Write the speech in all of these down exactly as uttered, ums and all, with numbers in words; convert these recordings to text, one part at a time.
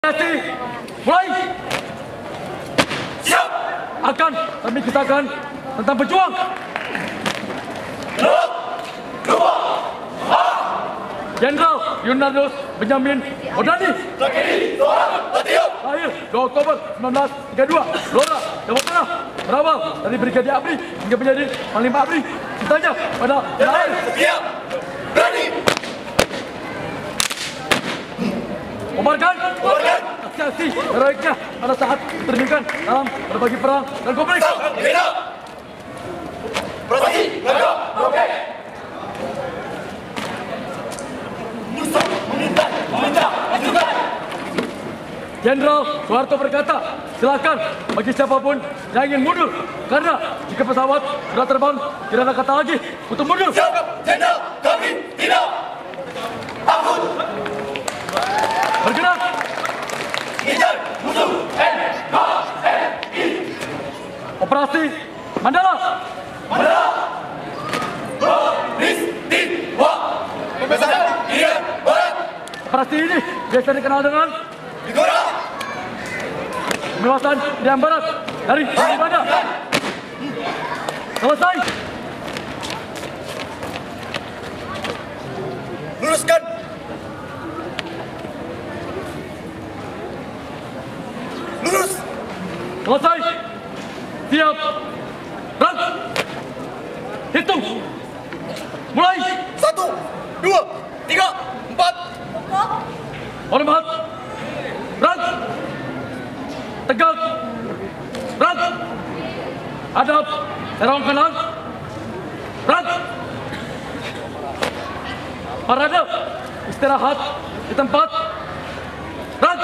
Operasi mulai. Siap. Akan kami kisahkan tentang pejuang. Dua, dua, Jenderal Yunanus Benyamin Modani. Terkini, seorang Batiup. Lahir dua Oktober seribu sembilan ratus tiga puluh dua, Blora, Jawa Tengah. Berawal dari Brigadir Abri hingga menjadi Panglima Abri. Cintanya pada tanah air. Siap. Berani. Kobarkan Kobarkan. aksi-aksi heroiknya pada saat diterjunkan dalam berbagai perang dan konflik. Sang Dina. Prestasi. Naga. Oke. Musuh meminta, meminta, ajukan. Jenderal Soeharto berkata, silakan bagi siapapun yang ingin mundur, karena jika pesawat sudah terbang, tidak ada kata lagi untuk mundur. Siap, Jenderal. Kami tidak takut. Bergerak. Incar musuh. N K N I. Operasi Mandala. Mandala. Peristiwa pembebasan Irian Barat. Operasi ini biasa dikenal dengan Digorang. pembebasan Irian Barat dari Banda. Selesai. Luruskan. Lurus. Selesai. Siap. Gerak. Hitung. Mulai. Satu, dua, tiga, empat. Hormat. Gerak. Tegak. Gerak. Hadap. Serong kanan. Gerak. Parade. Istirahat di tempat. Gerak.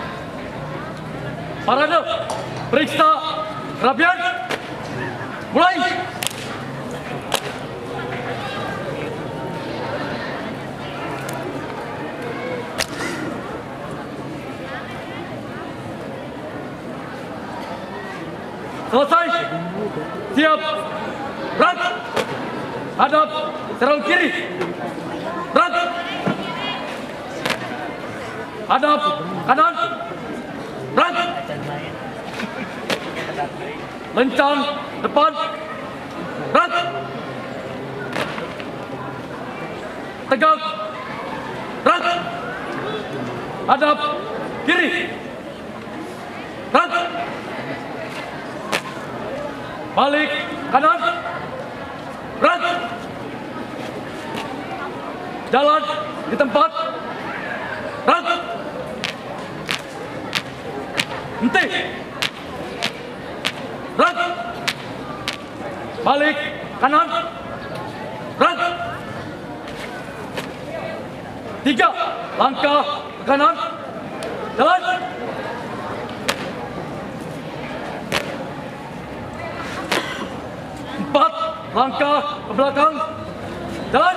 Parade. Periksa kerapian. Mulai. Selesai. Siap. Gerak. Hadap. Serong kiri. Gerak. Hadap kanan. Gerak. Lencang depan. Gerak. Tegak. Gerak. Hadap kiri. Gerak. Balik kanan. Gerak. Jalan di tempat. Gerak. Henti. Gerak. Balik kanan. Gerak. Tiga langkah ke kanan. Jalan. Empat langkah ke belakang. Jalan.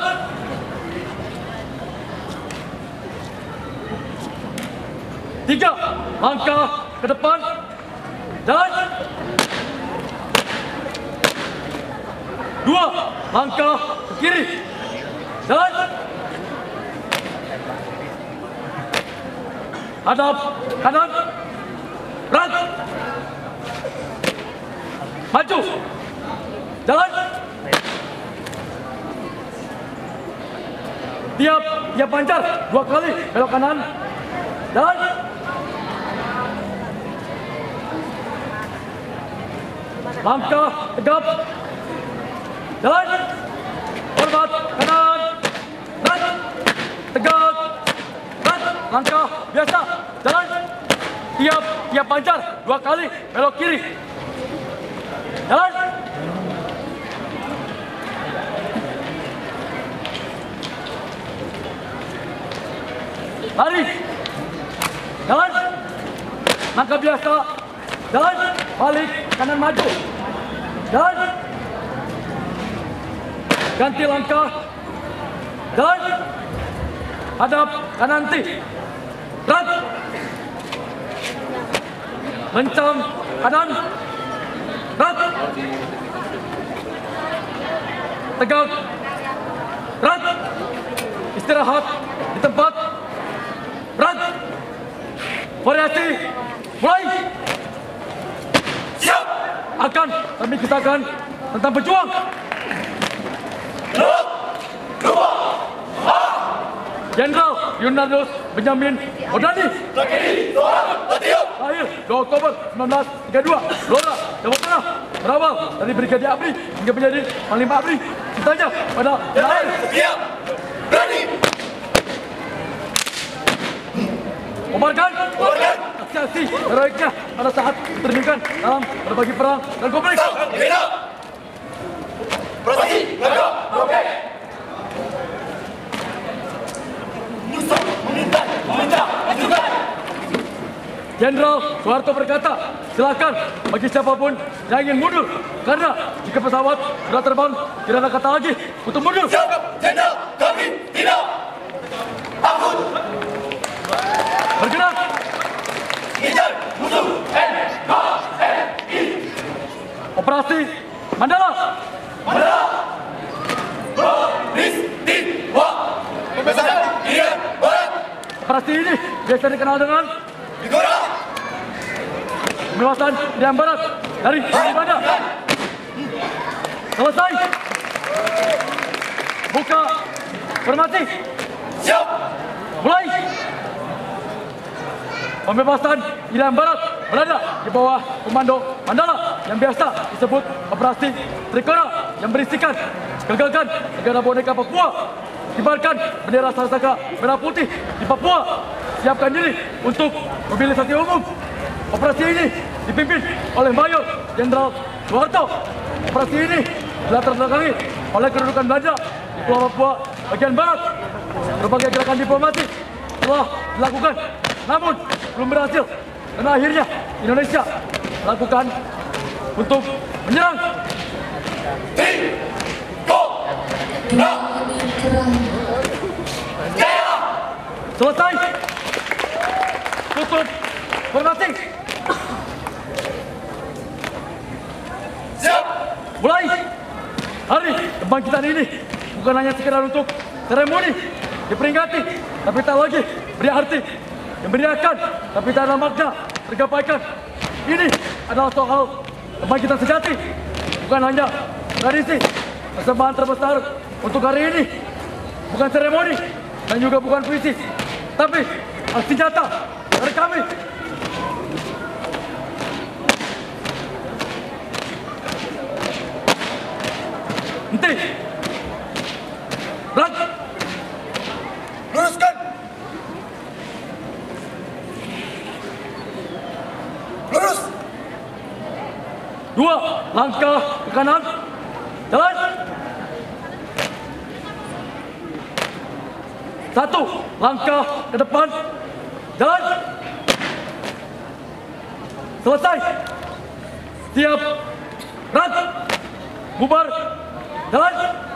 Tiga langkah ke depan. Jalan. Dua langkah ke kiri. Jalan. Hadap kanan. Gerak. Maju. Jalan. Tiap tiap pancar dua kali belok kanan. Jalan. Langkah tegap. Jalan. Hormat kanan. Gerak. Tegak. Gerak. Langkah biasa. Jalan. Tiap tiap pancar dua kali belok kiri. Jalan. Lari. Jalan. Langkah biasa. Jalan. Balik kanan maju. Jalan. Ganti langkah. Jalan. Hadap kanan nanti. Gerak. Lencang kanan. Gerak. Tegak. Gerak. Istirahat di tempat. Gerak. variasi, mulai. Siap. Akan kami kisahkan tentang pejuang. Dua. Dua. Jenderal Yunardos Benjamin Modani. Terkini seorang Batiup. Lahir dua Oktober seribu sembilan ratus tiga puluh dua, Blora, Jawa Tengah. Berawal dari Brigadir Abri hingga menjadi Panglima Abri. Cintanya pada tanah air. Siap. Berani. Kobarkan Kobarkan. aksi-aksi heroiknya pada saat diterjunkan dalam berbagai perang dan konflik. Sang Dewina. Prestasi Naga Roket. Musuh meminta, meminta, ajukan. Jenderal Soeharto berkata, silakan bagi siapapun yang ingin mundur, karena jika pesawat sudah terbang, tidak ada kata lagi untuk mundur. Siap, Jenderal, kami tidak takut. Bergerak. Kejar musuh. N K N I. Operasi Mandala. Mandala. Peristiwa pembebasan Irian Barat. Operasi ini biasa dikenal dengan Digorang. pembebasan Irian Barat dari Banda. Selesai. Buka formasi. Siap. Mulai. Pembebasan Irian Barat berada di bawah komando Mandala yang biasa disebut Operasi Trikora, yang berisikan gagakan negara boneka Papua, kibarkan bendera Sangsaka merah putih di Papua, siapkan diri untuk mobilisasi umum. Operasi ini dipimpin oleh Mayor Jenderal Soeharto. Operasi ini dilatar belakangi oleh kedudukan Belanda di Pulau Papua bagian barat. Berbagai gerakan diplomasi telah dilakukan, namun belum berhasil, dan akhirnya Indonesia lakukan untuk menyerang. Tiga. Nah. Jaya. Selesai. Tutup formasi. Siap. Mulai. Hari kebangkitan ini bukan hanya sekedar untuk seremoni diperingati, tapi tak lagi beri arti yang beriakan, tapi tak ada makna tergapaikan. Ini adalah soal kebangkitan sejati, bukan hanya tradisi. Persembahan terbesar untuk hari ini bukan seremoni dan juga bukan puisi, tapi aksi nyata dari kami. Henti. Berhenti. Luruskan. Lurus. Dua langkah ke kanan. Jalan. Satu langkah ke depan. Jalan. Selesai. Siap. Rat. Bubar. Jalan.